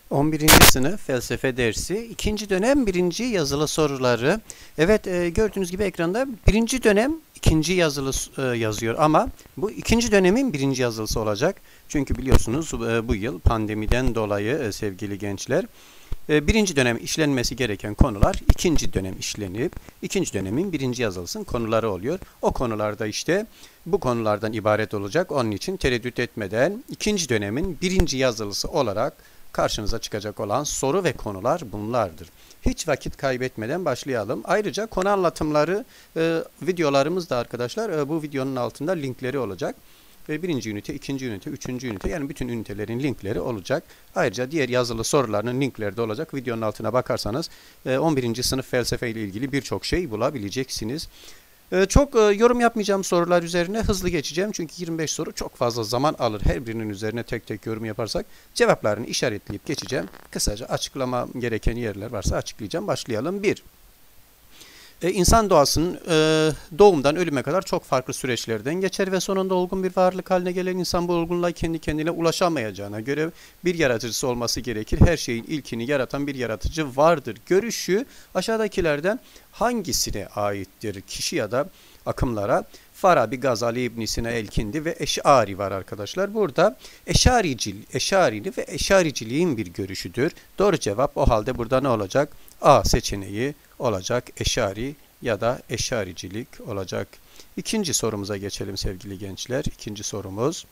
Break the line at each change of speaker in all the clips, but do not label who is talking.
11. sınıf felsefe dersi 2. dönem 1. yazılı soruları. Evet, gördüğünüz gibi ekranda 1. dönem 2. yazılı yazıyor ama bu 2. dönemin 1. yazılısı olacak. Çünkü biliyorsunuz bu yıl pandemiden dolayı sevgili gençler 1. dönem işlenmesi gereken konular 2. dönem işlenip 2. dönemin 1. yazılısının konuları oluyor. O konularda işte bu konulardan ibaret olacak. Onun için tereddüt etmeden 2. dönemin 1. yazılısı olarak karşınıza çıkacak olan soru ve konular bunlardır. Hiç vakit kaybetmeden başlayalım. Ayrıca konu anlatımları videolarımız da arkadaşlar bu videonun altında linkleri olacak. Ve 1. ünite, 2. ünite, 3. ünite yani bütün ünitelerin linkleri olacak. Ayrıca diğer yazılı sorularının linkleri de olacak. Videonun altına bakarsanız 11. sınıf felsefe ile ilgili birçok şey bulabileceksiniz. Çok yorum yapmayacağım sorular üzerine hızlı geçeceğim. Çünkü 25 soru çok fazla zaman alır. Her birinin üzerine tek tek yorum yaparsak cevaplarını işaretleyip geçeceğim. Kısaca açıklama gereken yerler varsa açıklayacağım. Başlayalım. 1. İnsan doğasının doğumdan ölüme kadar çok farklı süreçlerden geçer ve sonunda olgun bir varlık haline gelen insan bu olgunluğa kendi kendine ulaşamayacağına göre bir yaratıcısı olması gerekir. Her şeyin ilkini yaratan bir yaratıcı vardır. Görüşü aşağıdakilerden hangisine aittir? Kişi ya da akımlara. Farabi, Gazali, İbn Sina, El-Kindi ve Eş'ari var arkadaşlar. Burada Eş'arili ve Eş'ariciliğin bir görüşüdür. Doğru cevap o halde burada ne olacak? A seçeneği olacak. Eş'ari ya da Eş'aricilik olacak. İkinci sorumuza geçelim sevgili gençler. İkinci sorumuz.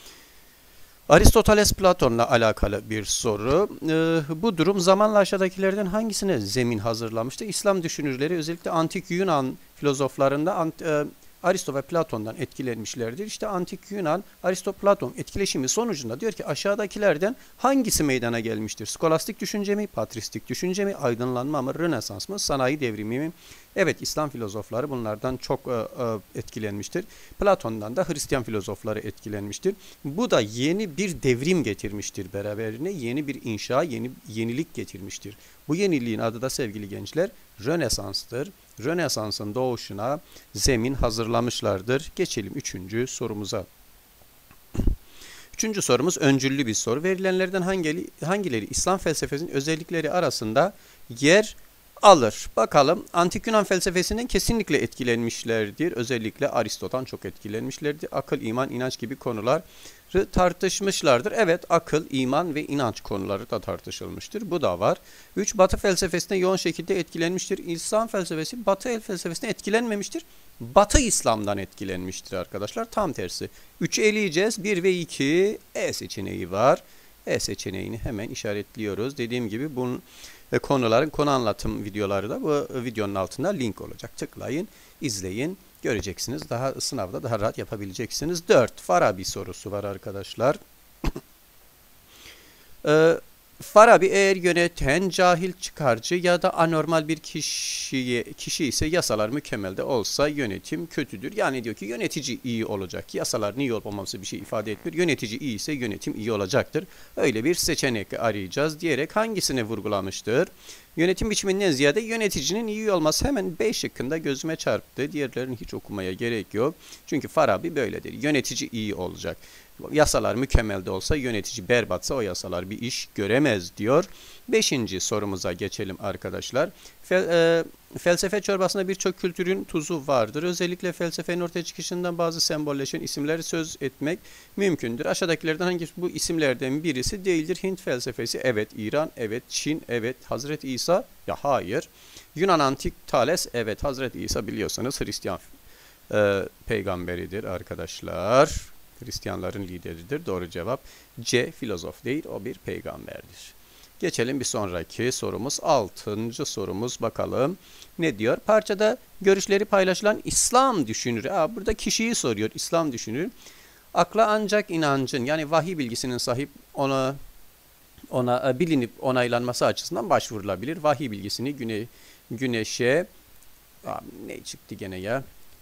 Aristoteles Platon'la alakalı bir soru. Bu durum zamanla aşağıdakilerden hangisine zemin hazırlamıştı? İslam düşünürleri özellikle antik Yunan filozoflarında Aristo ve Platon'dan etkilenmişlerdir. İşte antik Yunan, Aristo-Platon etkileşimi sonucunda diyor ki aşağıdakilerden hangisi meydana gelmiştir? Skolastik düşünce mi, patristik düşünce mi, aydınlanma mı, Rönesans mı, sanayi devrimi mi? Evet, İslam filozofları bunlardan çok etkilenmiştir. Platon'dan da Hristiyan filozofları etkilenmiştir. Bu da yeni bir devrim getirmiştir beraberine. Yeni bir inşa, yenilik getirmiştir. Bu yeniliğin adı da sevgili gençler Rönesans'tır. Rönesans'ın doğuşuna zemin hazırlamışlardır. Geçelim 3. sorumuza. 3. sorumuz öncüllü bir soru. Verilenlerden hangileri İslam felsefesinin özellikleri arasında yer alır? Bakalım. Antik Yunan felsefesinden kesinlikle etkilenmişlerdir. Özellikle Aristo'dan çok etkilenmişlerdir. Akıl, iman, inanç gibi konuları tartışmışlardır. Evet, akıl, iman ve inanç konuları da tartışılmıştır. Bu da var. 3. Batı felsefesine yoğun şekilde etkilenmiştir. İslam felsefesi Batı felsefesine etkilenmemiştir. Batı İslam'dan etkilenmiştir arkadaşlar. Tam tersi. 3'ü eleyeceğiz. 1 ve 2 E seçeneği var. E seçeneğini hemen işaretliyoruz. Dediğim gibi bunun konuların konu anlatım videoları da bu videonun altında link olacak. Tıklayın, izleyin, göreceksiniz. Daha sınavda daha rahat yapabileceksiniz. 4. Farabi sorusu var arkadaşlar. Farabi eğer yöneten cahil çıkarcı ya da anormal bir kişi ise yasalar mükemmel de olsa yönetim kötüdür. Yani diyor ki yönetici iyi olacak. Yasaların iyi olmaması bir şey ifade etmiyor. Yönetici iyi ise yönetim iyi olacaktır. Öyle bir seçenek arayacağız diyerek hangisini vurgulamıştır? Yönetim biçiminden ziyade yöneticinin iyi olması hemen B şıkkında gözüme çarptı. Diğerlerini hiç okumaya gerek yok. Çünkü Farabi böyledir. Yönetici iyi olacak. Yasalar mükemmel de olsa yönetici berbatsa o yasalar bir iş göremez diyor. 5. sorumuza geçelim arkadaşlar. Felsefe çorbasında birçok kültürün tuzu vardır. Özellikle felsefenin ortaya çıkışından bazı sembolleşen isimleri söz etmek mümkündür. Aşağıdakilerden hangisi bu isimlerden birisi değildir? Hint felsefesi evet, İran evet, Çin evet, Hazreti İsa ya hayır. Yunan antik Thales evet, Hazreti İsa biliyorsanız Hristiyan peygamberidir arkadaşlar. Hristiyanların lideridir. Doğru cevap C. Filozof değil, o bir peygamberdir. Geçelim bir sonraki sorumuz. 6. sorumuz bakalım. Ne diyor? Parçada görüşleri paylaşılan İslam düşünürü. Burada kişiyi soruyor. İslam düşünürü. Akla ancak inancın yani vahiy bilgisinin sahip ona bilinip onaylanması açısından başvurulabilir. Vahiy bilgisini güneşe ne çıktı gene ya?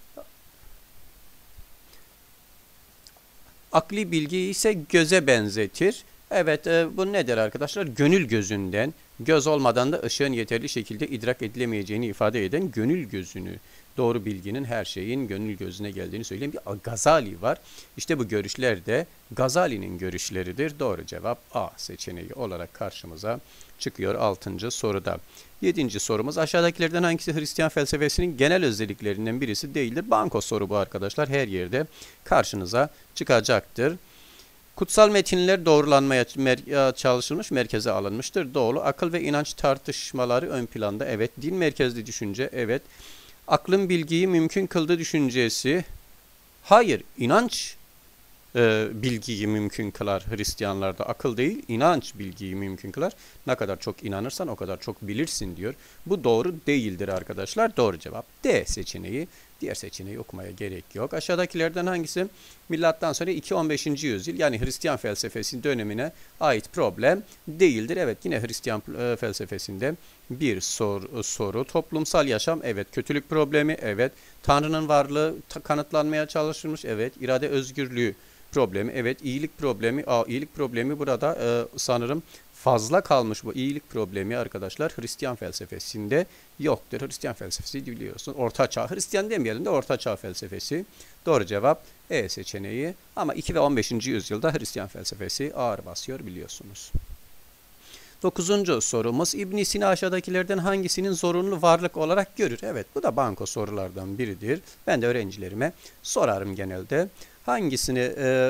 Akli bilgi ise göze benzetir. Evet, bu nedir arkadaşlar? Gönül gözünden, göz olmadan da ışığın yeterli şekilde idrak edilemeyeceğini ifade eden gönül gözünü doğru bilginin her şeyin gönül gözüne geldiğini söyleyen bir Gazali var. İşte bu görüşler de Gazali'nin görüşleridir. Doğru cevap A seçeneği olarak karşımıza çıkıyor 6. soruda. 7. sorumuz aşağıdakilerden hangisi Hristiyan felsefesinin genel özelliklerinden birisi değildir? Banko soru bu arkadaşlar. Her yerde karşınıza çıkacaktır. Kutsal metinler doğrulanmaya çalışılmış, merkeze alınmıştır. Doğru. Akıl ve inanç tartışmaları ön planda. Evet. Din merkezli düşünce. Evet. Aklın bilgiyi mümkün kıldığı düşüncesi. Hayır. İnanç bilgiyi mümkün kılar Hristiyanlarda. Akıl değil, inanç bilgiyi mümkün kılar. Ne kadar çok inanırsan o kadar çok bilirsin diyor. Bu doğru değildir arkadaşlar. Doğru cevap D seçeneği. Diğer seçeneği okumaya gerek yok. Aşağıdakilerden hangisi milattan sonra 2-15. yüzyıl yani Hristiyan felsefesi dönemine ait problem değildir? Evet, yine Hristiyan felsefesinde bir soru. Toplumsal yaşam, evet. Kötülük problemi, evet. Tanrı'nın varlığı kanıtlanmaya çalışılmış, evet. İrade özgürlüğü problemi, evet. İyilik problemi, iyilik problemi burada sanırım fazla kalmış bu iyilik problemi arkadaşlar Hristiyan felsefesinde yoktur. Hristiyan felsefesi biliyorsun. Orta Çağ, Hristiyan demeyelim de Orta Çağ felsefesi. Doğru cevap E seçeneği. Ama 2 ve 15. yüzyılda Hristiyan felsefesi ağır basıyor biliyorsunuz. 9. sorumuz İbn Sina aşağıdakilerden hangisinin zorunlu varlık olarak görür? Evet, bu da banko sorulardan biridir. Ben de öğrencilerime sorarım genelde. Hangisini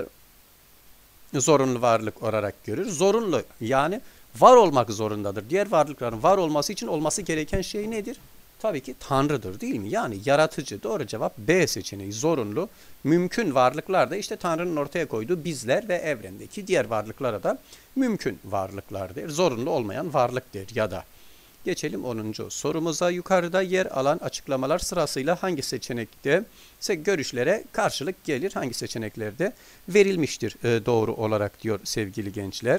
zorunlu varlık olarak görür? Zorunlu yani var olmak zorundadır. Diğer varlıkların var olması için olması gereken şey nedir? Tabii ki Tanrı'dır değil mi? Yani yaratıcı. Doğru cevap B seçeneği zorunlu. Mümkün varlıklar da işte Tanrı'nın ortaya koyduğu bizler ve evrendeki diğer varlıklara da mümkün varlıklardır. Zorunlu olmayan varlıktır ya da. Geçelim 10. sorumuza. Yukarıda yer alan açıklamalar sırasıyla hangi seçenekte görüşlere karşılık gelir? Hangi seçeneklerde verilmiştir doğru olarak diyor sevgili gençler.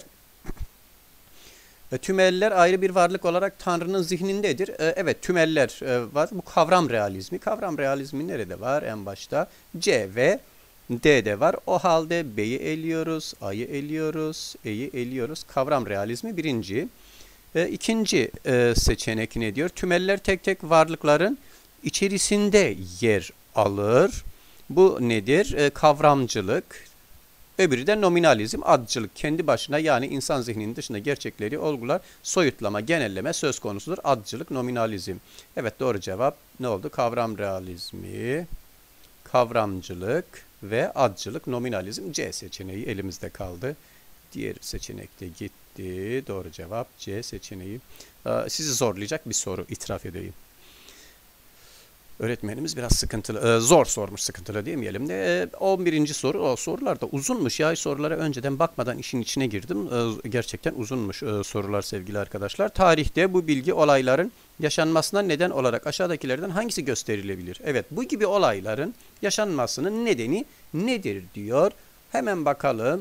Tümeller ayrı bir varlık olarak Tanrı'nın zihnindedir. Evet, tümeller var. Bu kavram realizmi. Kavram realizmi nerede var? En başta C ve D'de var. O halde B'yi eliyoruz, A'yı eliyoruz, E'yi eliyoruz. Kavram realizmi birinci. İkinci seçenek ne diyor? Tümeller tek tek varlıkların içerisinde yer alır. Bu nedir? Kavramcılık. Öbürü de nominalizm, adcılık. Kendi başına yani insan zihninin dışında gerçekleri olgular, soyutlama, genelleme söz konusudur. Adcılık, nominalizm. Evet, doğru cevap ne oldu? Kavram realizmi, kavramcılık ve adcılık, nominalizm. C seçeneği elimizde kaldı. Diğer seçenek de gitti. Doğru cevap C seçeneği. Sizi zorlayacak bir soru itiraf edeyim. Öğretmenimiz biraz sıkıntılı, zor sormuş, sıkıntılı demeyelim de. 11. soru, o sorular da uzunmuş ya. Sorulara önceden bakmadan işin içine girdim. Gerçekten uzunmuş sorular sevgili arkadaşlar. Tarihte bu bilgi olayların yaşanmasına neden olarak aşağıdakilerden hangisi gösterilebilir? Evet, bu gibi olayların yaşanmasının nedeni nedir diyor. Hemen bakalım.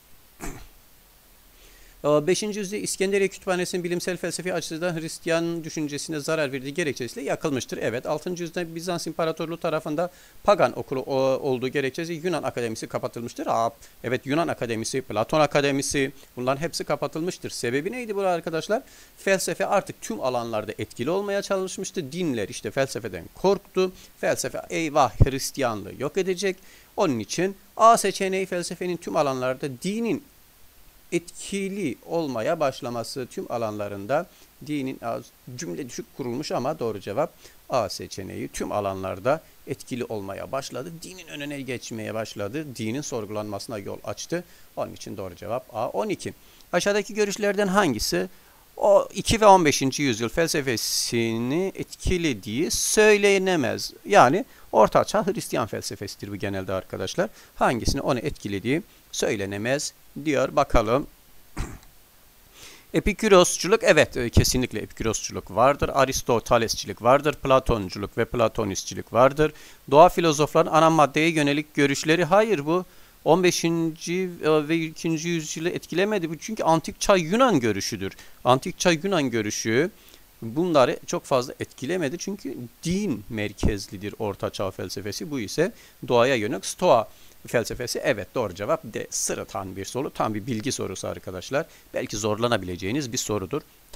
5. yüzyılda İskenderiye Kütüphanesi'nin bilimsel felsefi açıdan Hristiyan düşüncesine zarar verdiği gerekçesiyle yakılmıştır. Evet, 6. yüzyılda Bizans İmparatorluğu tarafında pagan okulu olduğu gerekçesiyle Yunan Akademisi kapatılmıştır. Evet, Yunan Akademisi, Platon Akademisi bunların hepsi kapatılmıştır. Sebebi neydi bu arkadaşlar? Felsefe artık tüm alanlarda etkili olmaya çalışmıştı. Dinler işte felsefeden korktu. Felsefe eyvah Hristiyanlığı yok edecek. Onun için A seçeneği felsefenin tüm alanlarda dinin etkili olmaya başlaması tüm alanlarında dinin cümle düşük kurulmuş ama doğru cevap A seçeneği tüm alanlarda etkili olmaya başladı. Dinin önüne geçmeye başladı. Dinin sorgulanmasına yol açtı. Onun için doğru cevap A. 12. Aşağıdaki görüşlerden hangisi o 2 ve 15. yüzyıl felsefesini etkilediği söylenemez. Yani Orta Çağ Hristiyan felsefesidir bu genelde arkadaşlar. Hangisini onu etkilediği söylenemez diyor. Bakalım. Epikürosçuluk, evet kesinlikle epikürosçuluk vardır. Aristotelesçilik vardır. Platonculuk ve Platonistçilik vardır. Doğa filozofların ana maddeye yönelik görüşleri, hayır bu 15. ve 2. yüzyılı etkilemedi. Bu çünkü antik çağ Yunan görüşüdür. Antik çağ Yunan görüşü bunları çok fazla etkilemedi. Çünkü din merkezlidir Orta Çağ felsefesi. Bu ise doğaya yönelik Stoa felsefesi. Evet, doğru cevap D. Sırıtan bir soru. Tam bir bilgi sorusu arkadaşlar. Belki zorlanabileceğiniz bir sorudur. Tam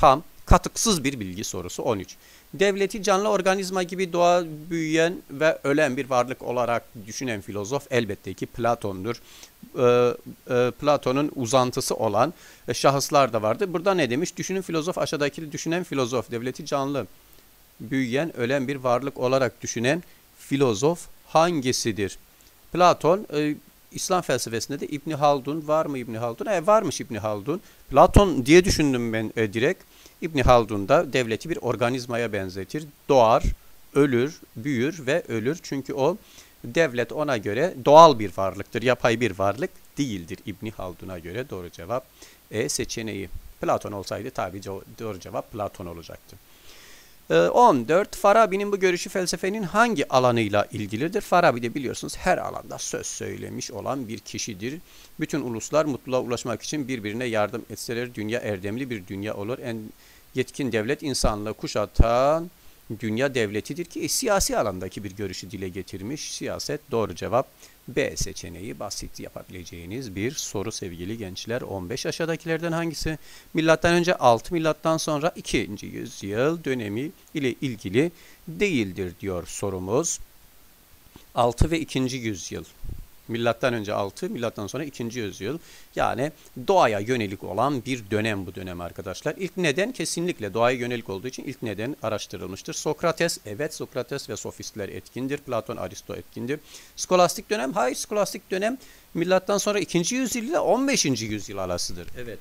Katıksız bir bilgi sorusu 13. Devleti canlı organizma gibi doğa büyüyen ve ölen bir varlık olarak düşünen filozof elbette ki Platon'dur. Platon'un uzantısı olan şahıslar da vardı. Burada ne demiş? Düşünün filozof, aşağıdaki düşünen filozof, devleti canlı büyüyen, ölen bir varlık olarak düşünen filozof hangisidir? Platon, İslam felsefesinde de İbn Haldun var mı İbn Haldun? Varmış İbn Haldun. Platon diye düşündüm ben direkt. İbn Haldun da devleti bir organizmaya benzetir. Doğar, ölür, büyür ve ölür. Çünkü o devlet ona göre doğal bir varlıktır. Yapay bir varlık değildir İbn Haldun'a göre. Doğru cevap seçeneği. Platon olsaydı tabii doğru cevap Platon olacaktı. 14. Farabi'nin bu görüşü felsefenin hangi alanıyla ilgilidir? Farabi de biliyorsunuz her alanda söz söylemiş olan bir kişidir. Bütün uluslar mutluluğa ulaşmak için birbirine yardım etseler dünya erdemli bir dünya olur. En yetkin devlet insanlığı kuşatan dünya devletidir ki siyasi alandaki bir görüşü dile getirmiş. Siyaset doğru cevap B seçeneği. Basit yapabileceğiniz bir soru sevgili gençler. 15 aşağıdakilerden hangisi milattan önce 6 milattan sonra 2. yüzyıl dönemi ile ilgili değildir diyor sorumuz. 6 ve 2. yüzyıl. Milattan önce 6, milattan sonra 2. yüzyıl. Yani doğaya yönelik olan bir dönem bu dönem arkadaşlar. İlk neden kesinlikle doğaya yönelik olduğu için ilk neden araştırılmıştır. Sokrates, evet Sokrates ve sofistler etkindir. Platon, Aristo etkindir. Skolastik dönem, hayır skolastik dönem milattan sonra 2. yüzyıl ile 15. yüzyıl arasıdır. Evet.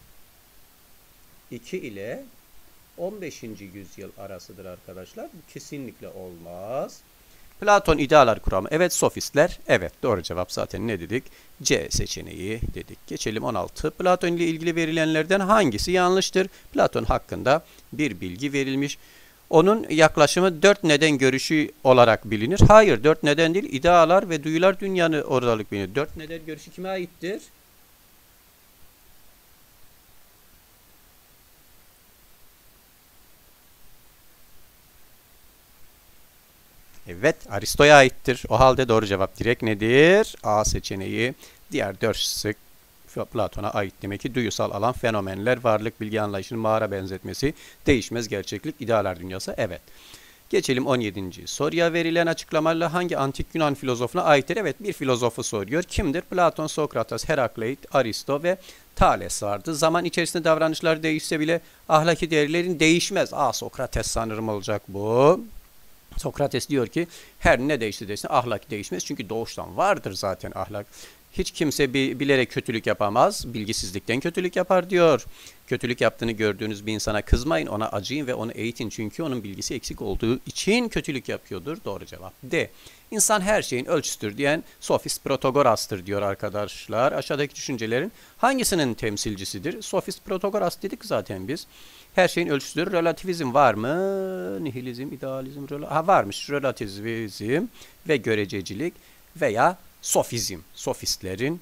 2 ile 15. yüzyıl arasıdır arkadaşlar. Bu kesinlikle olmaz. Platon idealar kuramı. Evet sofistler. Evet doğru cevap zaten ne dedik? C seçeneği dedik. Geçelim 16. Platon ile ilgili verilenlerden hangisi yanlıştır? Platon hakkında bir bilgi verilmiş. Onun yaklaşımı 4 neden görüşü olarak bilinir. Hayır 4 neden değil. İdealar ve duyular dünyanı oradalık bilinir. 4 neden görüşü kime aittir? Evet, Aristo'ya aittir. O halde doğru cevap direkt nedir? A seçeneği. Diğer 4 şık Platon'a ait. Demek ki duyusal alan, fenomenler, varlık, bilgi anlayışının mağara benzetmesi, değişmez gerçeklik, idealar dünyası. Evet. Geçelim 17. soruya. Verilen açıklamalarla hangi antik Yunan filozofuna aittir? Evet, bir filozofu soruyor. Kimdir? Platon, Sokrates, Heraklit, Aristo ve Thales vardı. Zaman içerisinde davranışlar değişse bile ahlaki değerlerin değişmez. Sokrates sanırım olacak bu. Sokrates diyor ki her ne değişti desin ahlak değişmez. Çünkü doğuştan vardır zaten ahlak. Hiç kimse bilerek kötülük yapamaz. Bilgisizlikten kötülük yapar diyor. Kötülük yaptığını gördüğünüz bir insana kızmayın. Ona acıyın ve onu eğitin. Çünkü onun bilgisi eksik olduğu için kötülük yapıyordur. Doğru cevap D. İnsan her şeyin ölçüsüdür diyen sofist Protagoras'tır diyor arkadaşlar. Aşağıdaki düşüncelerin hangisinin temsilcisidir? Sofist Protagoras dedik zaten biz. Her şeyin ölçüsüdür. Relativizm var mı? Nihilizm, idealizm, varmış. Relativizm ve görececilik veya sofizm. Sofistlerin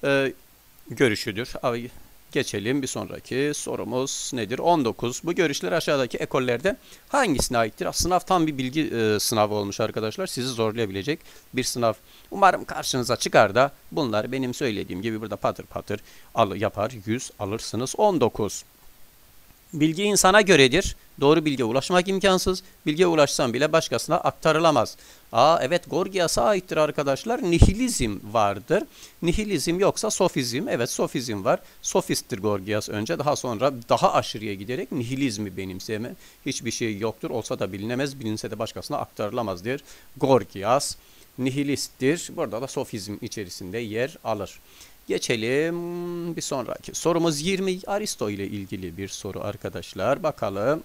görüşüdür. Geçelim bir sonraki sorumuz nedir? 19. Bu görüşler aşağıdaki ekollerden hangisine aittir? Sınav tam bir bilgi sınavı olmuş arkadaşlar. Sizi zorlayabilecek bir sınav. Umarım karşınıza çıkar da bunlar benim söylediğim gibi burada patır patır yapar 100 alırsınız. 19. Bilgi insana göredir. Doğru bilgiye ulaşmak imkansız. Bilgiye ulaşsam bile başkasına aktarılamaz. Evet Gorgias'a aittir arkadaşlar. Nihilizm vardır. Nihilizm yoksa sofizm. Evet sofizm var. Sofisttir Gorgias önce. Daha sonra daha aşırıya giderek nihilizmi benimseme. Hiçbir şey yoktur. Olsa da bilinemez. Bilinse de başkasına aktarılamaz der. Gorgias nihilisttir. Burada da sofizm içerisinde yer alır. Geçelim bir sonraki sorumuz 20 Aristo ile ilgili bir soru arkadaşlar. Bakalım.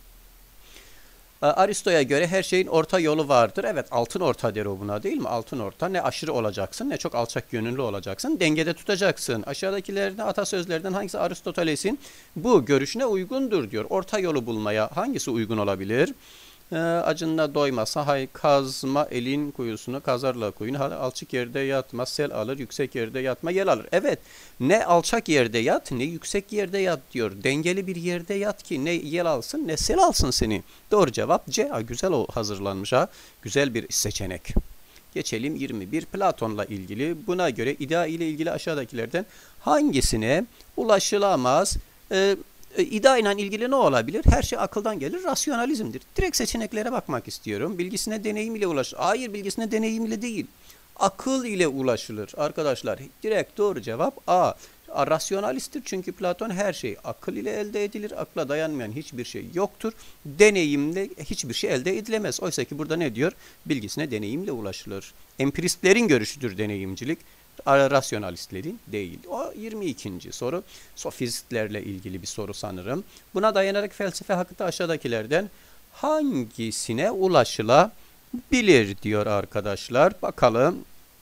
Aristo'ya göre her şeyin orta yolu vardır. Evet altın orta der o buna değil mi? Altın orta ne aşırı olacaksın ne çok alçak gönüllü olacaksın. Dengede tutacaksın. Aşağıdakilerden atasözlerden hangisi Aristoteles'in bu görüşüne uygundur diyor. Orta yolu bulmaya hangisi uygun olabilir? Acınla doymasa hay kazma elin kuyusunu kazarla kuyunu alçak yerde yatma sel alır yüksek yerde yatma yel alır. Evet ne alçak yerde yat ne yüksek yerde yat diyor. Dengeli bir yerde yat ki ne yel alsın ne sel alsın seni. Doğru cevap C. Güzel o hazırlanmış Güzel bir seçenek. Geçelim 21 Platon'la ilgili. Buna göre idea ile ilgili aşağıdakilerden hangisine ulaşılamaz? İda ile ilgili ne olabilir? Her şey akıldan gelir. Rasyonalizmdir. Direkt seçeneklere bakmak istiyorum. Bilgisine deneyim ile ulaşır. Hayır, bilgisine deneyim ile değil. Akıl ile ulaşılır arkadaşlar. Direkt doğru cevap A. Rasyonalisttir çünkü Platon her şey akıl ile elde edilir. Akla dayanmayan hiçbir şey yoktur. Deneyimle hiçbir şey elde edilemez. Oysa ki burada ne diyor? Bilgisine deneyimle ulaşılır. Empiristlerin görüşüdür deneyimcilik. Rasyonalistlerin değil. O 22. soru. Sofistlerle ilgili bir soru sanırım. Buna dayanarak felsefe hakkında aşağıdakilerden hangisine ulaşılabilir diyor arkadaşlar. Bakalım.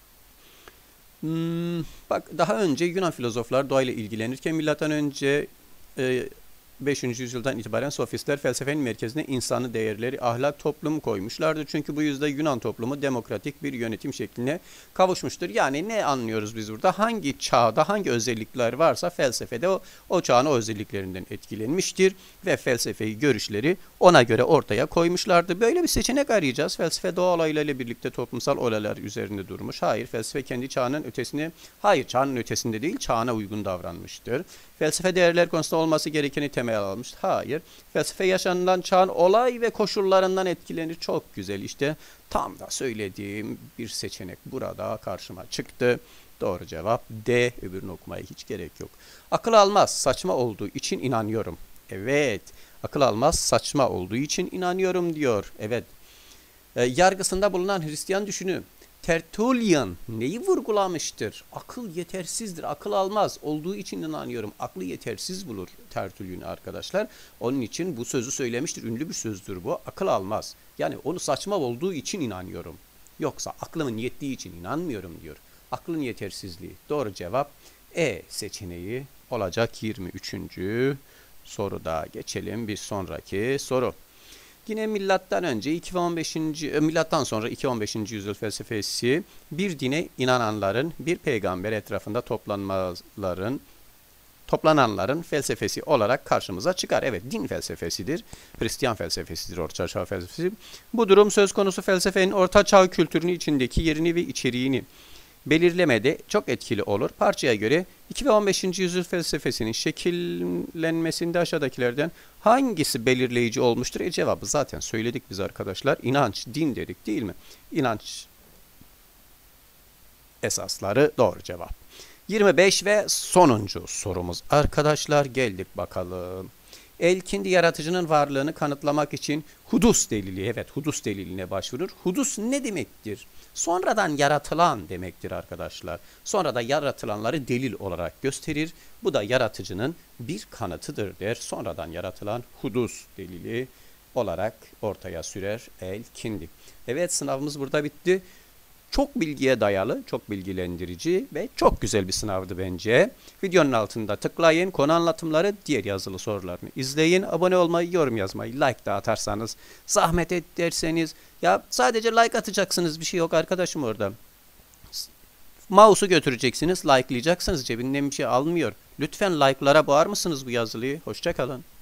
Bak, daha önce Yunan filozoflar doğayla ilgilenirken milattan önce 5. yüzyıldan itibaren sofistler felsefenin merkezine insanı değerleri, ahlak, toplum koymuşlardır. Çünkü bu yüzden Yunan toplumu demokratik bir yönetim şekline kavuşmuştur. Yani ne anlıyoruz biz burada? Hangi çağda hangi özellikler varsa felsefede o çağın o özelliklerinden etkilenmiştir ve felsefeyi görüşleri ona göre ortaya koymuşlardır. Böyle bir seçenek arayacağız. Felsefe doğa olaylarıyla birlikte toplumsal olaylar üzerinde durmuş. Hayır, felsefe kendi çağının ötesine, hayır çağının ötesinde değil, çağına uygun davranmıştır. Felsefe değerler konusunda olması gerekeni temel almış. Hayır. Felsefe yaşanılan çağın olay ve koşullarından etkilenir. Çok güzel. İşte tam da söylediğim bir seçenek burada karşıma çıktı. Doğru cevap D. Öbürünü okumaya hiç gerek yok. Akıl almaz, saçma olduğu için inanıyorum. Evet. Akıl almaz, saçma olduğu için inanıyorum diyor. Evet. Yargısında bulunan Hristiyan düşünü Tertullian neyi vurgulamıştır? Akıl yetersizdir, akıl almaz. Olduğu için inanıyorum. Aklı yetersiz bulur Tertullian arkadaşlar. Onun için bu sözü söylemiştir. Ünlü bir sözdür bu. Akıl almaz. Yani onu saçma olduğu için inanıyorum. Yoksa aklımın yettiği için inanmıyorum diyor. Aklın yetersizliği. Doğru cevap E seçeneği olacak 23. soruda. Geçelim bir sonraki soru. Yine milattan önce 2 ve 15. milattan sonra 2 ve 15. yüzyıl felsefesi bir dine inananların bir peygamber etrafında toplananların felsefesi olarak karşımıza çıkar. Evet, din felsefesidir. Hristiyan felsefesidir, Orta Çağ felsefesi. Bu durum söz konusu felsefenin Orta Çağ kültürünün içindeki yerini ve içeriğini belirlemede çok etkili olur. Parçaya göre 2 ve 15. yüzyıl felsefesinin şekillenmesinde aşağıdakilerden hangisi belirleyici olmuştur? Cevabı zaten söyledik biz arkadaşlar. İnanç, din dedik değil mi? İnanç esasları doğru cevap. 25 ve sonuncu sorumuz. Arkadaşlar geldik bakalım. Elkindi yaratıcının varlığını kanıtlamak için hudus delili, evet hudus deliline başvurur. Hudus ne demektir? Sonradan yaratılan demektir arkadaşlar. Sonra da yaratılanları delil olarak gösterir. Bu da yaratıcının bir kanıtıdır der. Sonradan yaratılan hudus delili olarak ortaya sürer Elkindi. Evet, sınavımız burada bitti. Çok bilgiye dayalı, çok bilgilendirici ve çok güzel bir sınavdı bence. Videonun altında tıklayın, konu anlatımları, diğer yazılı sorularını izleyin. Abone olmayı, yorum yazmayı, like da atarsanız, zahmet ederseniz. Ya sadece like atacaksınız, bir şey yok arkadaşım orada. Mouse'u götüreceksiniz, likelayacaksınız, cebinden bir şey almıyor. Lütfen like'lara boğar mısınız bu yazılıyı? Hoşça kalın.